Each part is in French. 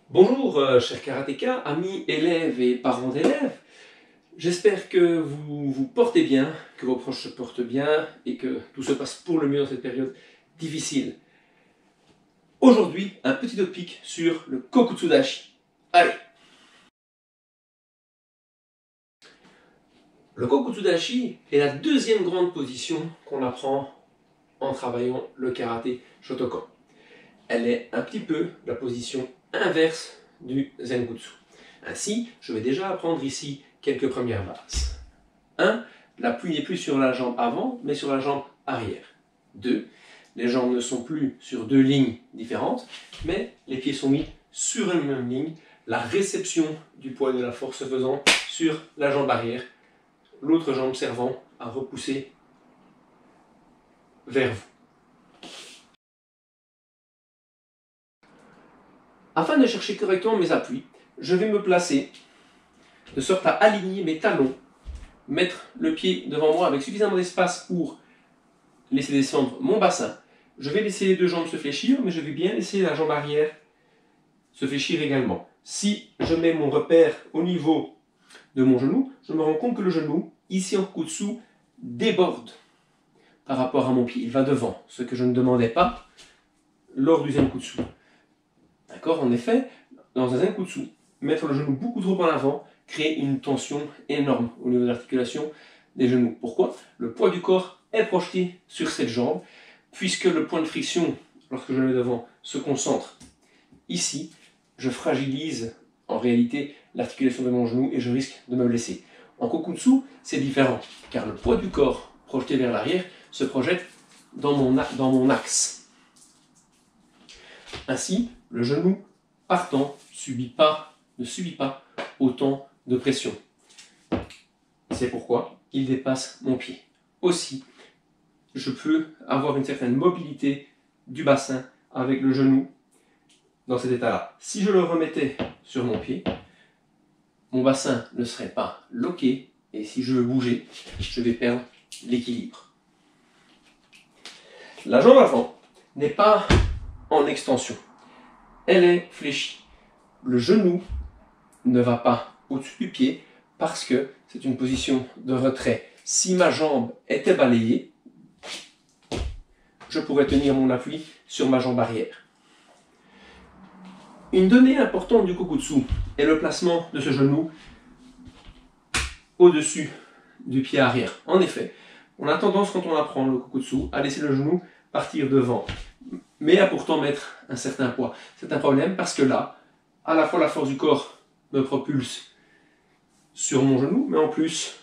Bonjour chers karatékas, amis, élèves et parents d'élèves. J'espère que vous vous portez bien, que vos proches se portent bien et que tout se passe pour le mieux dans cette période difficile. Aujourd'hui, un petit topic sur le Kokutsudashi. Allez! Le Kokutsudashi est la deuxième grande position qu'on apprend en travaillant le karaté Shotokan. Elle est un petit peu la position inverse du Zenkutsu. Ainsi, je vais déjà apprendre ici quelques premières bases. 1. L'appui n'est plus sur la jambe avant, mais sur la jambe arrière. 2. Les jambes ne sont plus sur deux lignes différentes, mais les pieds sont mis sur une même ligne, la réception du poids et de la force se faisant sur la jambe arrière, l'autre jambe servant à repousser vers vous. Afin de chercher correctement mes appuis, je vais me placer de sorte à aligner mes talons, mettre le pied devant moi avec suffisamment d'espace pour laisser descendre mon bassin. Je vais laisser les deux jambes se fléchir, mais je vais bien laisser la jambe arrière se fléchir également. Si je mets mon repère au niveau de mon genou, je me rends compte que le genou, ici en Kokutsu, déborde par rapport à mon pied. Il va devant, ce que je ne demandais pas lors du Zenkutsu. D'accord? En effet, dans un Zenkutsu, mettre le genou beaucoup trop en avant crée une tension énorme au niveau de l'articulation des genoux. Pourquoi? Le poids du corps est projeté sur cette jambe, puisque le point de friction, lorsque je le mets devant, se concentre ici, je fragilise en réalité l'articulation de mon genou et je risque de me blesser. En Kokutsu, c'est différent, car le poids du corps projeté vers l'arrière se projette dans mon axe. Ainsi, le genou partant ne subit pas autant de pression. C'est pourquoi il dépasse mon pied. Aussi, je peux avoir une certaine mobilité du bassin avec le genou dans cet état-là. Si je le remettais sur mon pied, mon bassin ne serait pas loqué et si je veux bouger, je vais perdre l'équilibre. La jambe avant n'est pas en extension. Elle est fléchie. Le genou ne va pas au-dessus du pied parce que c'est une position de retrait. Si ma jambe était balayée, je pourrais tenir mon appui sur ma jambe arrière. Une donnée importante du Kokutsu est le placement de ce genou au-dessus du pied arrière. En effet, on a tendance quand on apprend le Kokutsu à laisser le genou partir devant, mais à pourtant mettre un certain poids. C'est un problème parce que là, à la fois la force du corps me propulse sur mon genou, mais en plus,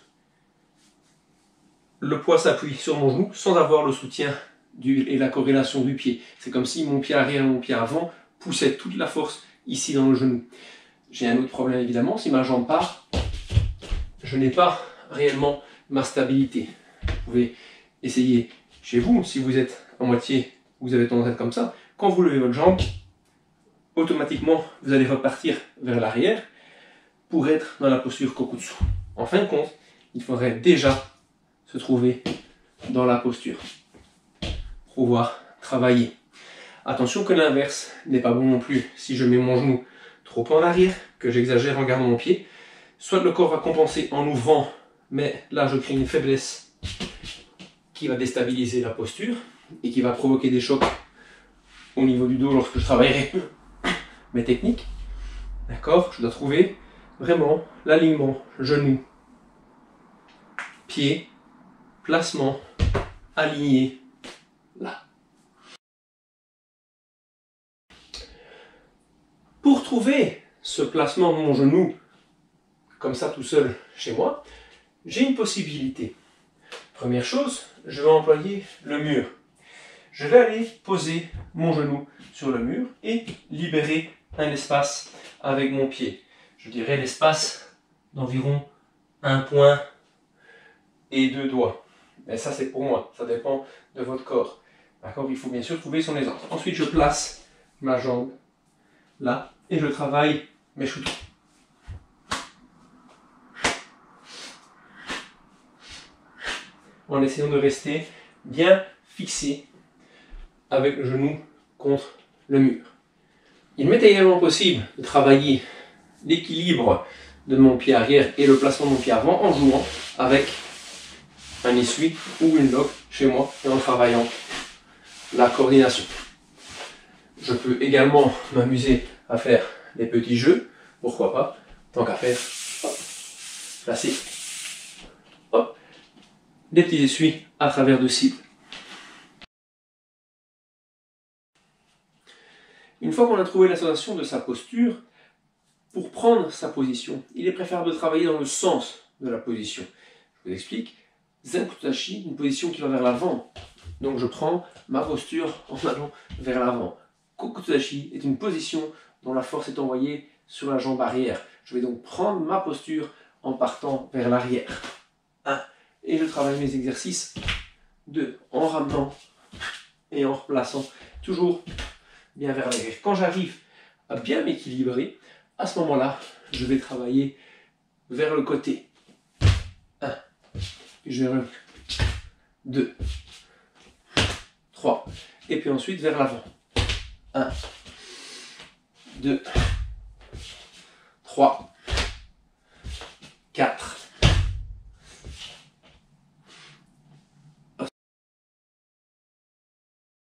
le poids s'appuie sur mon genou sans avoir le soutien et la corrélation du pied. C'est comme si mon pied arrière et mon pied avant poussaient toute la force ici dans le genou. J'ai un autre problème évidemment, si ma jambe part, je n'ai pas réellement ma stabilité. Vous pouvez essayer chez vous, si vous êtes à moitié, vous avez tendance à être comme ça, quand vous levez votre jambe, automatiquement vous allez repartir vers l'arrière pour être dans la posture Kokutsu. En fin de compte, il faudrait déjà se trouver dans la posture pour pouvoir travailler. Attention que l'inverse n'est pas bon non plus. Si je mets mon genou trop en arrière, que j'exagère en gardant mon pied, soit le corps va compenser en ouvrant, mais là je crée une faiblesse qui va déstabiliser la posture et qui va provoquer des chocs au niveau du dos lorsque je travaillerai mes techniques. D'accord? Je dois trouver vraiment l'alignement genou, pied, placement, aligné, là. Pour trouver ce placement de mon genou, comme ça tout seul chez moi, j'ai une possibilité. Première chose, je vais employer le mur. Je vais aller poser mon genou sur le mur et libérer un espace avec mon pied. Je dirais l'espace d'environ 1 point et 2 doigts. Mais ça c'est pour moi, ça dépend de votre corps. D'accord? Il faut bien sûr trouver son aisance. Ensuite je place ma jambe là et je travaille mes shoots. En essayant de rester bien fixé avec le genou contre le mur. Il m'est également possible de travailler l'équilibre de mon pied arrière et le placement de mon pied avant en jouant avec un essuie ou une loque chez moi et en travaillant la coordination. Je peux également m'amuser à faire des petits jeux, pourquoi pas, tant qu'à faire, hop, placer, hop, des petits essuies à travers de cibles. Une fois qu'on a trouvé la sensation de sa posture, pour prendre sa position, il est préférable de travailler dans le sens de la position. Je vous explique. Zen-Kutsu-Tachi, une position qui va vers l'avant. Donc je prends ma posture en allant vers l'avant. Kokutsu-Tachi est une position dont la force est envoyée sur la jambe arrière. Je vais donc prendre ma posture en partant vers l'arrière. 1. Et je travaille mes exercices. 2. En ramenant et en replaçant toujours bien vers l'arrière. Quand j'arrive à bien m'équilibrer, à ce moment-là, je vais travailler vers le côté. 1. Puis je vais 2. 3. Et puis ensuite vers l'avant. 1. 2. 3. 4.